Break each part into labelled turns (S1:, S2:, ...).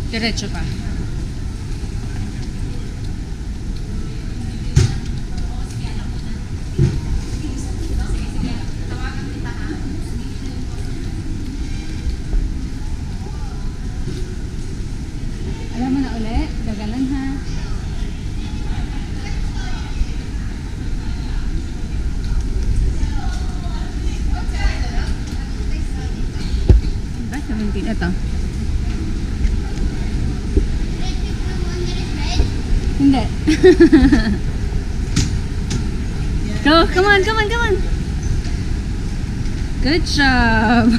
S1: Diretso pa. Alam mo na ulit, dagalan ha. Ba, 17 ito. Hindi. Go, come on, come on, come on. Good job.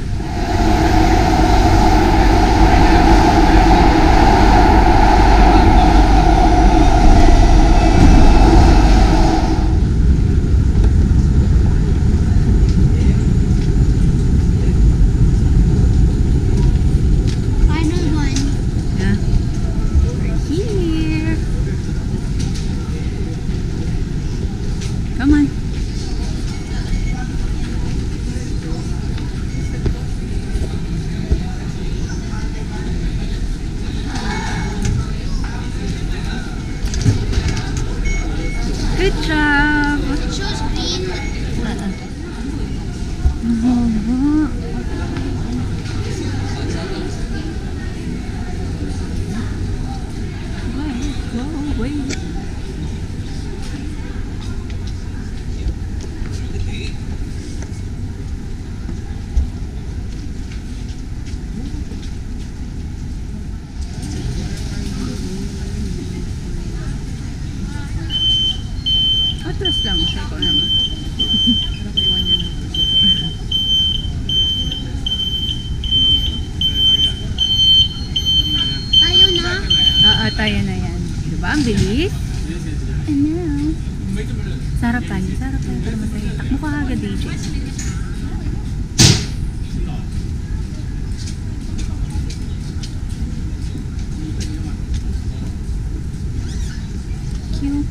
S1: Come on. Good job.
S2: It shows green.
S1: Wait. Atras lang siya ko naman.
S2: Tayo na.
S1: Oo, tayo na yan. Diba? Ang bilis. Ano? Sarapan. Sarapan. Para masaya. Takbo ka agad, DJ. Cute.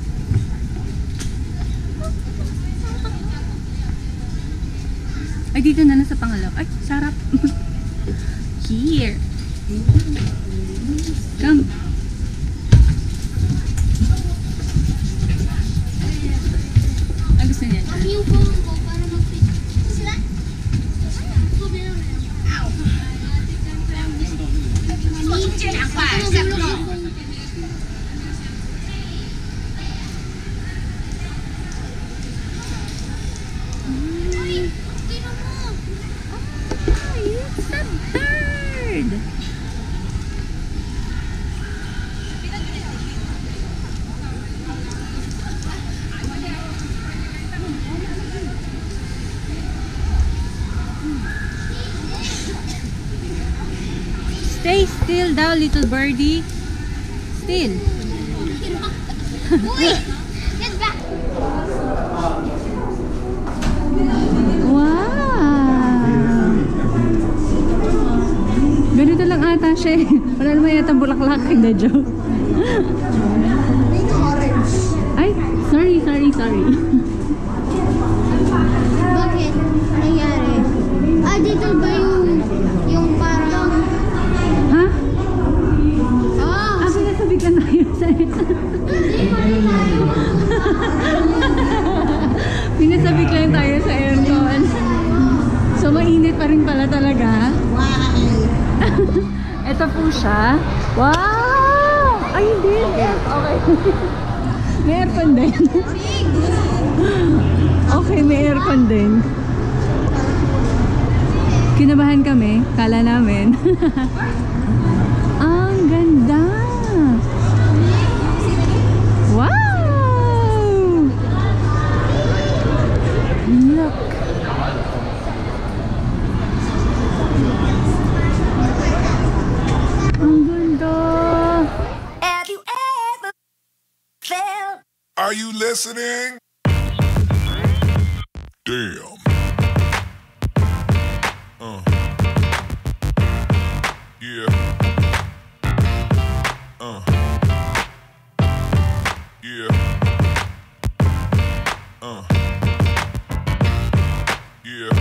S1: Ay, dito na sa pangalaw. Ay, sarap. Here. Come. Ay, gusto niya.
S2: Ang yung phone ko para mag-fit. Sila? Ow.
S1: It's a bird. Stay still daw, little birdie. Still.
S2: Uy! Get back!
S1: Wow! Ganito lang ata siya eh. Wala naman yata bulaklak. Hindi, joke. Ay, sorry.
S2: Bakit? Nangyari? Ah, dito ba yung parang...
S1: Ha?
S2: Oh!
S1: Ah, pinasabik lang tayo sa'yo.
S2: Hindi pa rin tayo.
S1: Pinasabik lang tayo sa aircon. So, mainit pa rin pala talaga. Ito po siya. Wow! Ay, hindi. Okay. May aircon din. Okay, may aircon din. Kinabahan kami. Kala namin. Ang ganda! Wow! Look! Ang ganda!
S3: Have you ever felt?
S4: Are you listening? Damn. Yeah. Yeah. Yeah.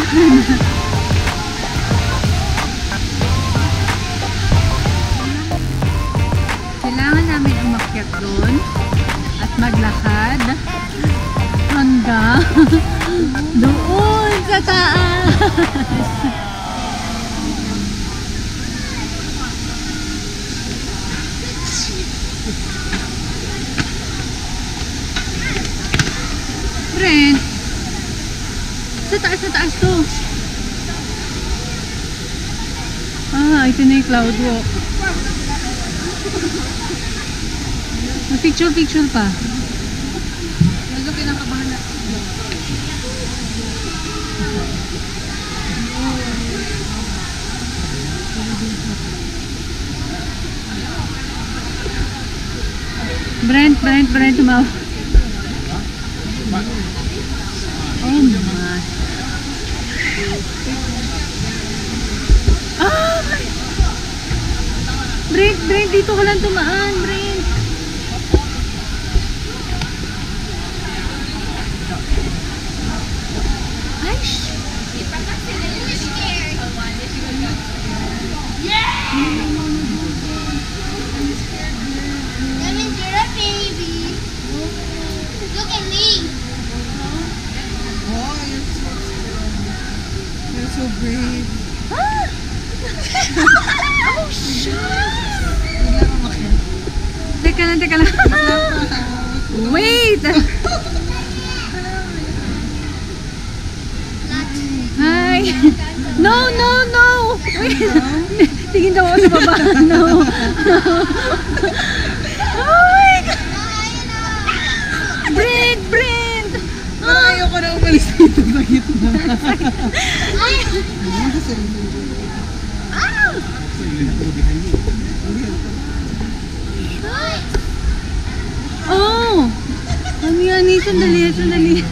S1: Kailangan namin umakyat doon at maglakad hanggang doon sa taas. Friend, sa taas to. Ito na yung cloud walk. Picture pa. Medyo kinakabahan na. Brent, tumaw. Oh my. Brent, dito ka lang tumaan, Brent. Ay,
S2: That means you're a baby. Look at me.
S5: Oh, you're so brave.
S1: oh, shit. Teka lang. Wait. Hi. No. Wait. Tingin daw ako sa baba. No. Oh my God. Brent.
S5: Ayoko na umalis dito sa gitna.
S1: Oh! Ani, sandali.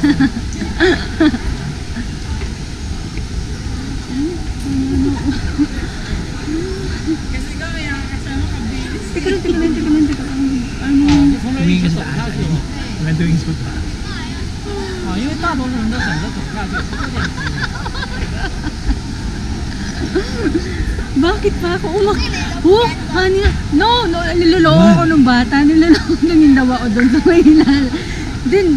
S5: Kasi ikaw may kasama ka, bilis.
S1: Teka lang. Ano?
S6: Humingi sa taas. Nandun sa taas. 因为大多数人都选择走下去，不会练习。
S1: Bakit pa ako honey, no, niloloko ako ng bata, niloloko ng dawa ko doon sa may hilal. Then,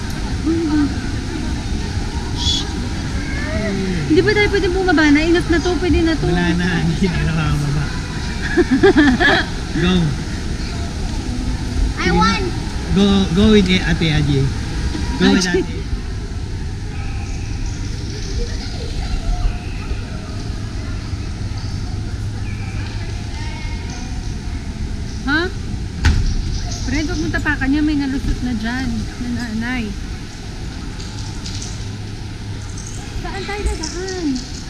S1: hindi ba tayo pwede bumaba na? Enough na to, pwede na to.
S6: Wala na, hindi na nakakababa. Go.
S2: I won.
S6: Go with Ate Aji. Go with Ate.
S1: Ha? Friend, huwag mong tapakan niya, may nalusot na dyan, na nanay. Saan tayo dadaan?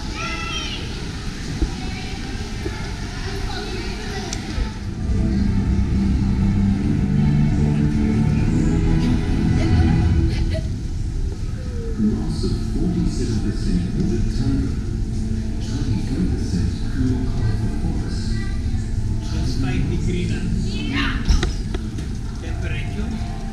S7: Loss of 47% wooded tundra, 23% cool conifer forest.
S6: Just 5 degree na. Temperature.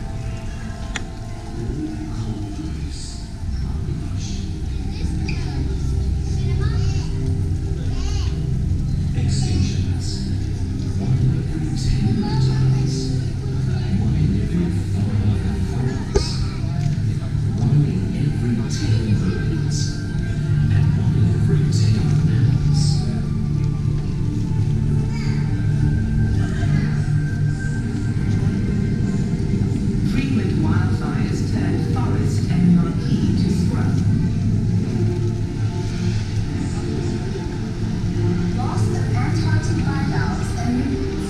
S7: Extinctions. 1 in every 10 reptiles. 1 in every 5 frogs. 1 in every 10 birds. And 1 in every 10 mammals.
S8: Frequent wildfires turned forest and marquee to scrub. Loss of Antarctic bivalves and lipids.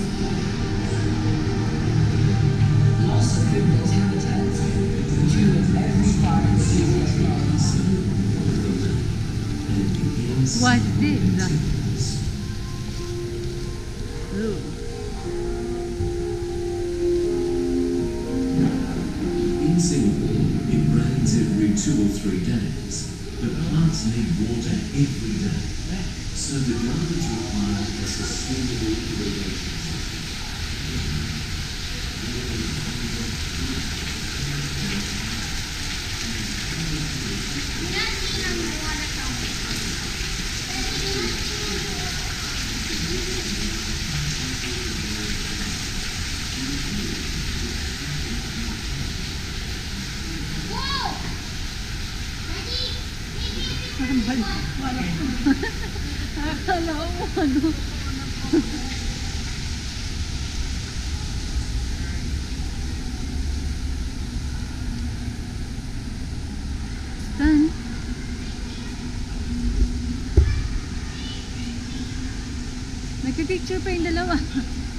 S8: Loss of limpet habitats. 2 in every 5 species lost.
S1: What's this? Ooh.
S7: In Singapore, it rains every 2 or 3 days, but plants need water every day. So the gardens require a sustainable irrigation system.
S1: Akala ko ano. Stan. Nagpipicture pa yung dalawa.